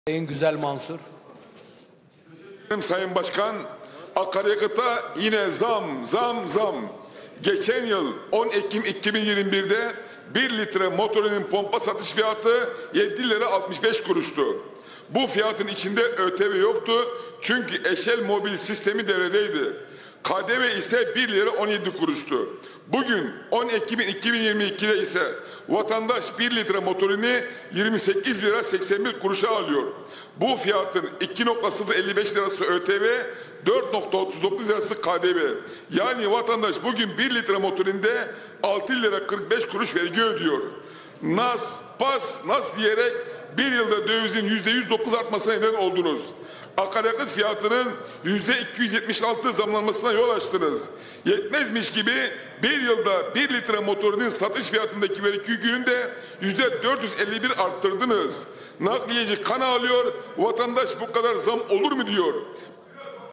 Sayın Güzel Mansur. Sayın Başkan, akaryakıta yine zam. Geçen yıl 10 Ekim 2021'de 1 litre motorinin pompa satış fiyatı 7 lira 65 kuruştu. Bu fiyatın içinde ÖTV yoktu çünkü eşel mobil sistemi devredeydi. KDV ise 1 lira 17 kuruştu. Bugün 10 Ekim 2022'de ise vatandaş 1 litre motorini 28 lira 81 kuruşa alıyor. Bu fiyatın 2,055 lirası ÖTV, 4,39 lirası KDV. Yani vatandaş bugün 1 litre motorinde 6 lira 45 kuruş vergi ödüyor. Nas diyerek bir yılda dövizin %109 artmasına neden oldunuz. Akaryakıt fiyatının %276 zamlanmasına yol açtınız. Yetmezmiş gibi bir yılda 1 litre motorunun satış fiyatındaki vergi yükünü de %451 arttırdınız. Nakliyeci kan ağlıyor, vatandaş bu kadar zam olur mu diyor.